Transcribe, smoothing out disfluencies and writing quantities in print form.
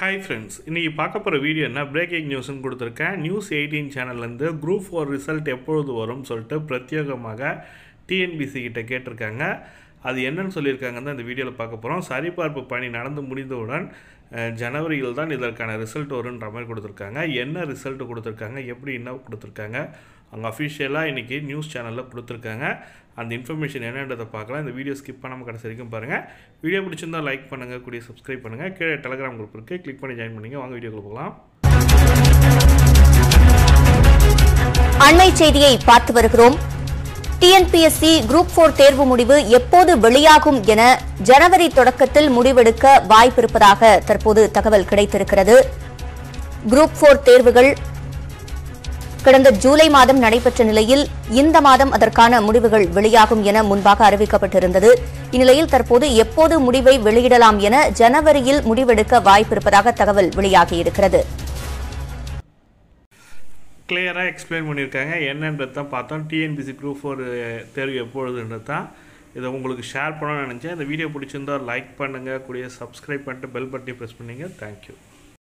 Hi friends, இன்னைக்கு பார்க்க போகிற வீடியோ என்ன பிரேக்கிங் நியூஸ்னு கொடுத்துருக்கேன். நியூஸ் 18 சேனல்லேருந்து குரூப் 4 ரிசல்ட் எப்பொழுது வரும்னு சொல்லிட்டு பிரத்யேகமாக டிஎன்பிசி கிட்ட கேட்டிருக்காங்க. அது என்னன்னு சொல்லியிருக்காங்கன்னு தான் இந்த வீடியோவில் பார்க்க போகிறோம். சரிபார்ப்பு பணி நடந்து முடிந்தவுடன் ஜனவரியில் தான் இதற்கான ரிசல்ட் வரும்ன்ற மாதிரி கொடுத்துருக்காங்க. என்ன ரிசல்ட் கொடுத்துருக்காங்க, எப்படி என்ன கொடுத்துருக்காங்க, அவங்க அஃபிஷியலாக இன்றைக்கி நியூஸ் சேனலில் கொடுத்துருக்காங்க. அந்த இன்ஃபர்மேஷன் என்னன்றதை பார்க்கலாம். இந்த வீடியோ ஸ்கிப் பண்ணாமல் கடைசி வரைக்கும் பாருங்கள். வீடியோ பிடிச்சிருந்தால் லைக் பண்ணுங்கள், கூடிய சப்ஸ்கிரைப் பண்ணுங்கள். கீழே டெலகிராம் குரூப் இருக்குது, கிளிக் பண்ணி ஜாயின் பண்ணிங்க. வாங்க வீடியோக்குள்ள போகலாம். அண்மை செய்தியை பார்த்து வருகிறோம். TNPSC குரூப் 4 தேர்வு முடிவு எப்போது வெளியாகும் என ஜனவரி தொடக்கத்தில் முடிவெடுக்க வாய்ப்பிருப்பதாக தற்போது தகவல் கிடைத்திருக்கிறது. குரூப் 4 தேர்வுகள் கடந்த ஜூலை மாதம் நடைபெற்ற நிலையில் இந்த மாதம் அதற்கான முடிவுகள் வெளியாகும் என முன்பாக அறிவிக்கப்பட்டிருந்தது. இந்நிலையில் தற்போது எப்போது முடிவை வெளியிடலாம் என ஜனவரியில் முடிவெடுக்க வாய்ப்பிருப்பதாக தகவல் வெளியாகியிருக்கிறது. கிளியராக எக்ஸ்பிளைன் பண்ணியிருக்காங்க. என்னன்றது தான் பார்த்தோம். டிஎன்பிசி குரூப் 4 தேர்வு எப்பொழுதுன்றது தான் இதை உங்களுக்கு ஷேர் பண்ணணும்னு நினச்சேன். இந்த வீடியோ பிடிச்சிருந்தால் லைக் பண்ணுங்கள், கூடிய சப்ஸ்கிரைப் பண்ணிட்டு பெல் பட்டனை ப்ரெஸ் பண்ணிங்க. தேங்க்யூ.